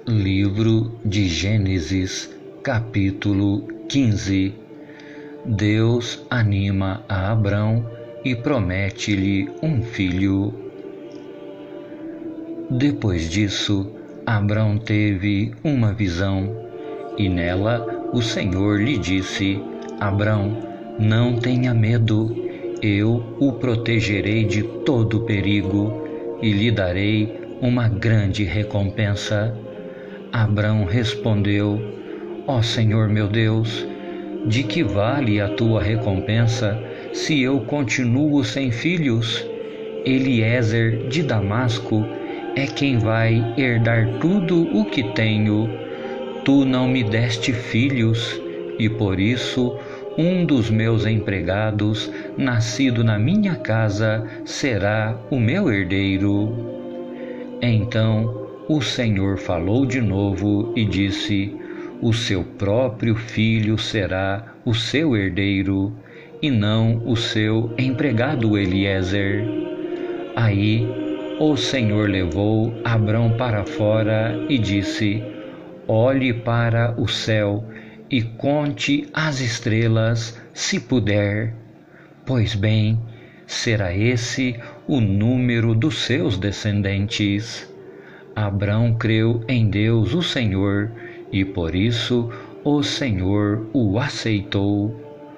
Livro de Gênesis, capítulo 15. Deus anima a Abrão e promete-lhe um filho. Depois disso, Abrão teve uma visão, e nela o Senhor lhe disse: Abrão, não tenha medo, eu o protegerei de todo perigo e lhe darei uma grande recompensa. Abrão respondeu: Ó Senhor meu Deus, de que vale a tua recompensa se eu continuo sem filhos? Eliezer de Damasco é quem vai herdar tudo o que tenho. Tu não me deste filhos, e por isso um dos meus empregados, nascido na minha casa, será o meu herdeiro. Então o Senhor falou de novo e disse: o seu próprio filho será o seu herdeiro, e não o seu empregado Eliezer. Aí o Senhor levou Abrão para fora e disse: olhe para o céu e conte as estrelas, se puder. Pois bem, será esse o número dos seus descendentes. Abrão creu em Deus, o Senhor, e por isso o Senhor o aceitou.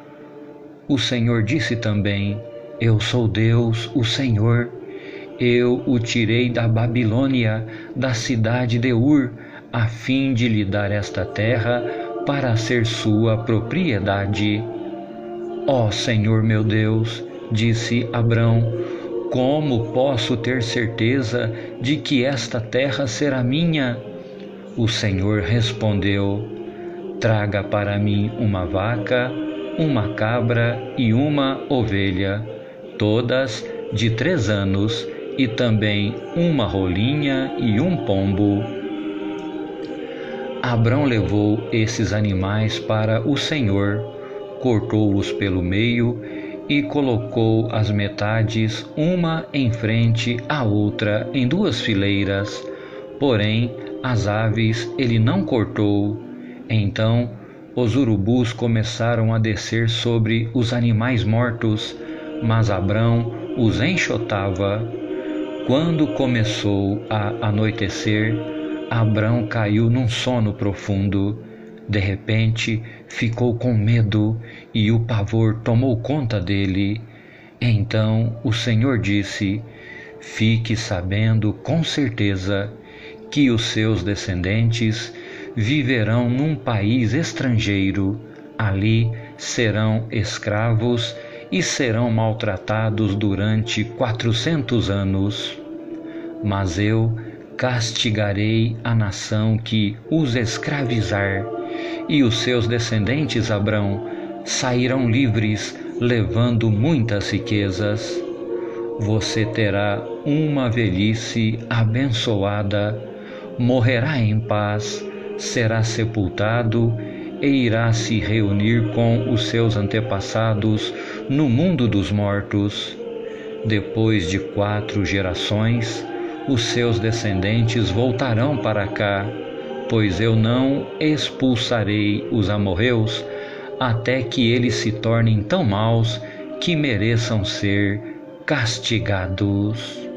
O Senhor disse também: eu sou Deus, o Senhor. Eu o tirei da Babilônia, da cidade de Ur, a fim de lhe dar esta terra para ser sua propriedade. Ó Senhor meu Deus, disse Abrão, como posso ter certeza de que esta terra será minha? O Senhor respondeu: traga para mim uma vaca, uma cabra e uma ovelha, todas de 3 anos, e também uma rolinha e um pombo. Abrão levou esses animais para o Senhor, cortou-os pelo meio e colocou as metades uma em frente à outra em 2 fileiras, porém as aves ele não cortou. Então os urubus começaram a descer sobre os animais mortos, mas Abrão os enxotava. Quando começou a anoitecer, Abrão caiu num sono profundo. De repente, ficou com medo e o pavor tomou conta dele. Então o Senhor disse: fique sabendo com certeza que os seus descendentes viverão num país estrangeiro. Ali serão escravos e serão maltratados durante 400 anos. Mas eu castigarei a nação que os escravizar, e os seus descendentes, Abrão, sairão livres, levando muitas riquezas. Você terá uma velhice abençoada, morrerá em paz, será sepultado e irá se reunir com os seus antepassados no mundo dos mortos. Depois de 4 gerações, os seus descendentes voltarão para cá, pois eu não expulsarei os amorreus até que eles se tornem tão maus que mereçam ser castigados.